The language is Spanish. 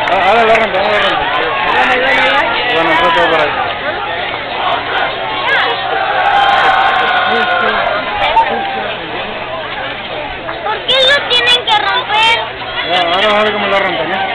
Ahora lo rompen, ahora lo rompen. Bueno, entró todo por ahí. ¿Por qué lo tienen que romper? Ahora vamos a ver cómo lo rompen, ¿eh?